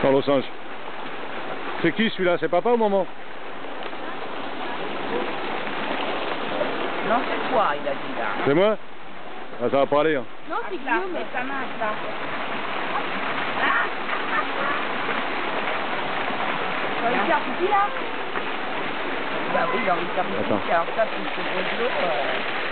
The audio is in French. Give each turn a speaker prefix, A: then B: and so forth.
A: Carlos Ange. C'est qui celui-là? C'est papa ou maman?
B: Non, c'est toi, il a dit là.
A: C'est moi? Ah, ça va pas aller. Hein.
C: Non, c'est Guillaume.
B: Mais ça marche là.
C: Tu vas lui faire pipi là?
B: Bah oui, il a envie de faire pipi. Alors ça, plus le gros de l'eau.